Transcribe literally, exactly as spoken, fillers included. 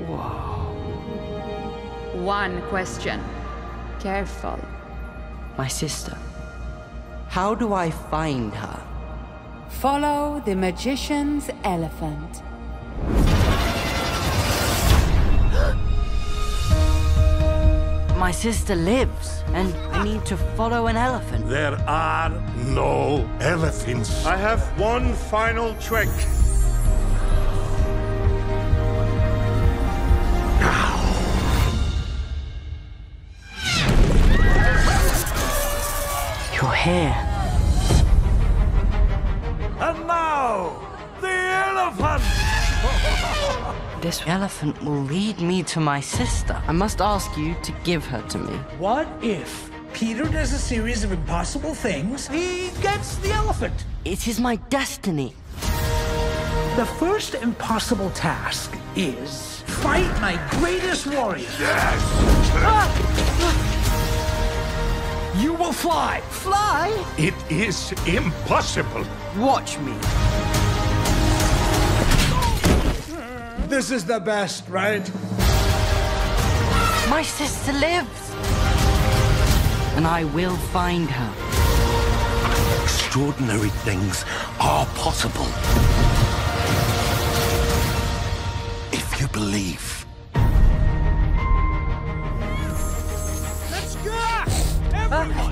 Whoa. One question. Careful. My sister. How do I find her? Follow the magician's elephant. My sister lives, and I need to follow an elephant. There are no elephants. I have one final trick. You're here. And now, the elephant! This elephant will lead me to my sister. I must ask you to give her to me. What if Peter does a series of impossible things? He gets the elephant. It is my destiny. The first impossible task is fight my greatest warrior. Yes! Ah! You will fly. Fly? It is impossible. Watch me. This is the best, right? My sister lives. And I will find her. Extraordinary things are possible. If you believe. Let's go! Everyone!